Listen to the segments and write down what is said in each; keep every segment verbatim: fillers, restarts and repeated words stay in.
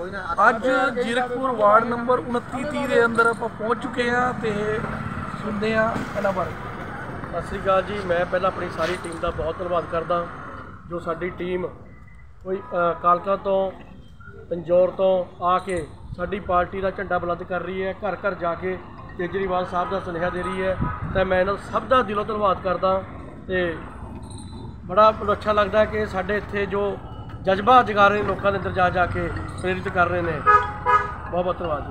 ਅੱਜ Zirakpur ward number ਉਨੱਤੀ ਤੀਹ ਦੇ ਅੰਦਰ ਆਪਾਂ ਪਹੁੰਚ ਚੁੱਕੇ ਹਾਂ ਤੇ ਸੁਣਦੇ ਹਾਂ ਇਹਨਾਂ ਬਾਰੇ। ਸਤਿ ਸ਼੍ਰੀ ਅਕਾਲ ਜੀ। ਮੈਂ ਪਹਿਲਾਂ ਆਪਣੀ ਸਾਰੀ ਟੀਮ ਦਾ ਬਹੁਤ ਧੰਨਵਾਦ ਕਰਦਾ ਜੋ ਸਾਡੀ ਟੀਮ ਕੋਈ ਕਾਲਕਾ ਤੋਂ ਪੰਜੌਰ ਤੋਂ ਆ ਕੇ ਸਾਡੀ ਪਾਰਟੀ ਦਾ ਝੰਡਾ ਬੁਲੰਦ ਕਰ ਰਹੀ ਹੈ, ਘਰ ਘਰ ਜਾ ਕੇ ਕੇਜਰੀਵਾਲ ਸਾਹਿਬ ਦਾ ਸੁਨੇਹਾ ਦੇ ਰਹੀ ਹੈ। तो मैं इन्हों सब का दिलों धन्यवाद करदा ते बड़ा अच्छा लगता है कि साढ़े इत्थे जो जज्बा जगा रहे लोगों के अंदर जा जाके प्रेरित कर रहे हैं। बहुत बहुत धन्यवाद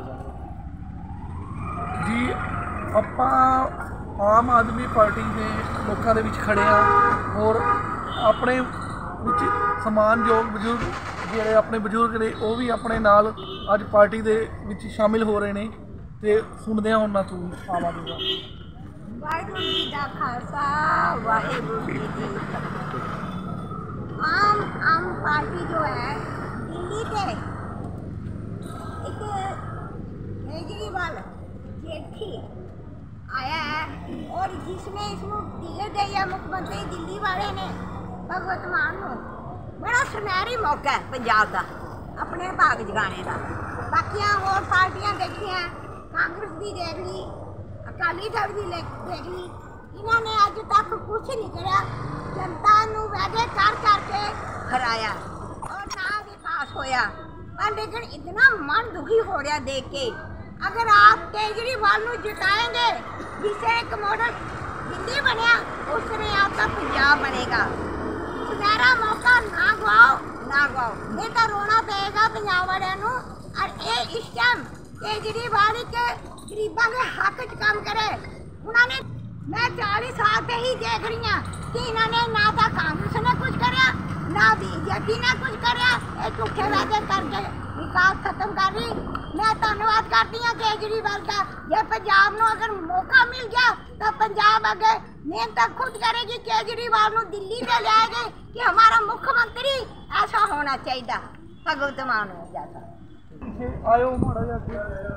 जी। आपां आम आदमी पार्टी के लोगों के विच खड़े हाँ और अपने विच समानयोग बजुर्ग जिहड़े अपने बजुर्ग ने वो भी अपने नाल अज पार्टी दे विच शामिल हो रहे हैं। तो सुनते हैं उन्होंने तू आम आदमी का। वाहिगुरू जी का खालसा वाहिगुरू जी की फतेह। आम आम पार्टी जो है दिल्ली से एक केजरीवाल जेठी आया है और जिसने इसको टिकट दी है मुख्यमंत्री दिल्ली वाले ने भगवत मान को बड़ा सुनहरी मौका है पंजाब का अपने भाग जगाने का। बाकी होर पार्टियां देखिया, कांग्रेस भी देख ली, अकाली दल भी देख ली, इन्होंने अज तक कुछ नहीं करा। जनता नूं वादे कर करके हराया और ना विकास होया। पर लेकिन इतना मन दुखी हो रहा देख के। अगर आप केजरीवाल नूं जिताएंगे जिससे एक मॉडल दिल्ली बनया उस तरह आपका पंजाब बनेगा। सुनहरा मौका ना गवाओ ना गवाओ, नहीं तो रोना पेगा पंजाब वालियां नूं। और ये इस टाइम केजरीवाल के गरीबों के हक च काम करे। उन्होंने मैं चालीस साल से ही देख रही हूँ कि इन्होंने ना तो कांग्रेस ने कुछ कराया ना बीजेपी ने कुछ कराया। ये झूठे वादे करके विकास खत्म कर रही। मैं धन्यवाद करती हूँ केजरीवाल का। ये पंजाब को अगर मौका मिल गया तो पंजाब अगे मेहनत खुद करेगी, केजरीवाल को दिल्ली में ले आएगी कि हमारा मुख्यमंत्री ऐसा होना चाहिए भगवत मान जैसा। आयो माड़ा जाके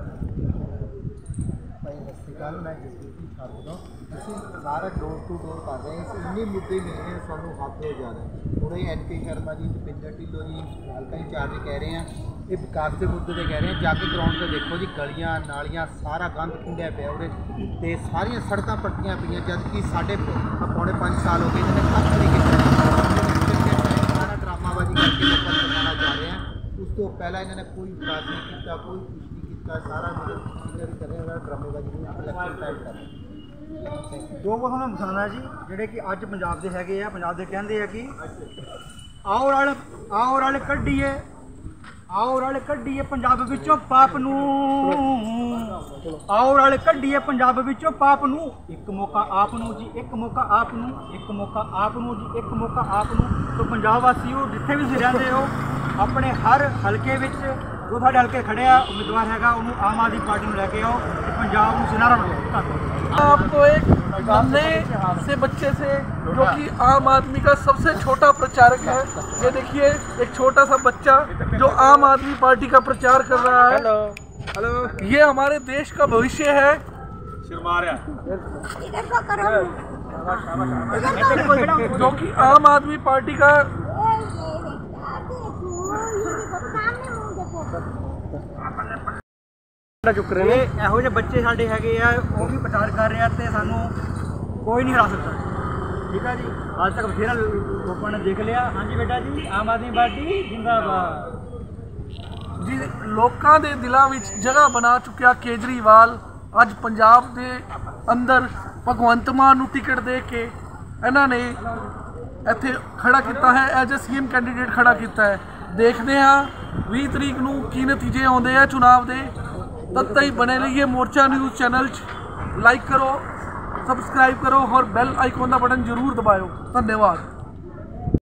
भाई सत श्रीकाल, मैं जसवीर छात्र ਅਸੀਂ ਸਾਰਾ ਡੋਰ ਟੂ ਡੋਰ ਕਰ ਰਹੇ ਹਾਂ। ਇੰਨੇ ਮੁੱਦੇ ਮਿਲਣੇ ਸਾਨੂੰ ਹੱਥ ਹੋ ਜਾ ਰਹੇ। ਹੁਣ ਇਹ ਐਨ ਕੇ ਸ਼ਰਮਾ ਜੀ, ਭੁਪਿੰਦਰ ਢਿੱਲੋਂ ਜੀ, ਹਲਕਾ ਇੰਚਾਰਜ ਕਹਿ ਰਹੇ ਆ ਇਹ ਵਿਕਾਸ ਦੇ ਮੁੱਦੇ ਤੇ ਕਹਿ ਰਹੇ ਆ। ਜਾ ਕੇ ਗਰਾਊਂਡ ਤੇ ਦੇਖੋ ਜੀ, ਗਲੀਆਂ ਨਾਲੀਆਂ ਸਾਰਾ ਗੰਦ ਖੁੰਡਿਆ ਪਿਆ ਉਰੇ ਤੇ ਸਾਰੀਆਂ ਸੜਕਾਂ ਪੱਟੀਆਂ ਪਈਆਂ। ਜਦ ਕਿ ਸਾਡੇ ਪੌਣੇ ਪੰਜ ਸਾਲ ਹੋ ਗਏ ਇਹਨਾਂ ਨੇ ਕੱਖ ਨਹੀਂ ਕੀਤਾ। ਸਾਰਾ ਡਰਾਮਾਬਾਜ਼ੀ ਕਰਕੇ ਲੋਕਾਂ ਨੂੰ ਦਿਖਾਉਣਾ ਜਾ ਰਹੇ ਆ। ਉਸ ਤੋਂ ਪਹਿਲਾਂ ਇਹਨਾਂ ਨੇ ਕੋਈ ਵਿਕਾਸ ਨਹੀਂ ਕੀਤਾ, ਕੋਈ ਕੁਛ ਨਹੀਂ ਕੀਤਾ। ਸਾਰਾ ਮਤਲਬ ਕਰ ਰਿਹਾ ਡਰਾਮੇਬਾਜ਼ੀ ਨੂੰ ਇਲੈਕਸ਼ਨ ਟਾਈਮ ਕਰ ਰਿਹਾ। ਦੋ ਕੁ ਤੁਹਾਨੂੰ ਮਸਾਨਾ ਜੀ ਜਿਹੜੇ ਕਿ ਅੱਜ ਪੰਜਾਬ ਦੇ ਹੈਗੇ ਆ। ਪੰਜਾਬ ਦੇ ਕਹਿੰਦੇ ਆ ਕਿ ਆਓ ਰਲ ਆਓ ਰਲ ਕੱਢੀਏ ਆਓ ਰਲ ਕੱਢੀਏ ਪੰਜਾਬ ਵਿੱਚੋਂ ਪਾਪ ਨੂੰ, ਆਓ ਰਲ ਕੱਢੀਏ ਪੰਜਾਬ ਵਿੱਚੋਂ ਪਾਪ ਨੂੰ। ਇੱਕ ਮੌਕਾ ਆਪ ਨੂੰ ਜੀ, ਇੱਕ ਮੌਕਾ ਆਪ ਨੂੰ, ਇੱਕ ਮੌਕਾ ਆਪ ਨੂੰ ਜੀ, ਇੱਕ ਮੌਕਾ ਆਪ ਨੂੰ। ਸੋ ਪੰਜਾਬ ਵਾਸੀਓ ਜਿੱਥੇ ਵੀ ਤੁਸੀਂ ਰਹਿੰਦੇ ਹੋ ਆਪਣੇ हर हल्के में जो साढ़े हल्के खड़े आ उम्मीदवार है उन्होंने आम आदमी पार्टी में लैके आओ पंजाब में सुनहरा बनाओ। आपको एक नन्हे से बच्चे से जो कि आम आदमी का सबसे छोटा प्रचारक है, ये देखिए एक छोटा सा बच्चा जो आम आदमी पार्टी का प्रचार कर रहा है। हेलो हेलो, ये हमारे देश का भविष्य है। जो कि आम आदमी पार्टी का चुक रहे हैं। ਇਹੋ ਜਿਹੇ ਬੱਚੇ ਸਾਡੇ ਹੈਗੇ ਆ ਉਹ ਵੀ ਪ੍ਰਚਾਰ ਕਰ ਰਹੇ ਆ ਤੇ ਸਾਨੂੰ ਕੋਈ ਨਹੀਂ ਹਰਾ ਸਕਦਾ। ਠੀਕ ਹੈ ਜੀ, ਅੱਜ ਤੱਕ ਬਥੇਰਾ ਲੋਕਾਂ ਨੇ ਦੇਖ ਲਿਆ। ਹਾਂਜੀ ਬੇਟਾ ਜੀ, ਆਮ ਆਦਮੀ ਪਾਰਟੀ ਜਿੰਦਾਬਾਦ ਜੀ। ਲੋਕਾਂ ਦੇ ਦਿਲਾਂ ਵਿੱਚ ਜਗ੍ਹਾ ਬਣਾ ਚੁੱਕਿਆ ਕੇਜਰੀਵਾਲ ਅੱਜ ਪੰਜਾਬ ਦੇ ਅੰਦਰ ਭਗਵੰਤ ਮਾਨ ਨੂੰ ਟਿਕਟ ਦੇ ਕੇ ਇਹਨਾਂ ਨੇ ਇੱਥੇ ਖੜਾ ਕੀਤਾ ਹੈ, ਐਜ ਏ ਸੀਐਮ ਕੈਂਡੀਡੇਟ ਖੜਾ ਕੀਤਾ ਹੈ। देखते हैं बीस तरीक नूं की नतीजे आउंदे आ चुनाव दे। तद तक बने रहिए मोर्चा न्यूज़ चैनल। लाइक करो, सबसक्राइब करो और बैल आइकॉन का बटन जरूर दबाओ। धन्यवाद।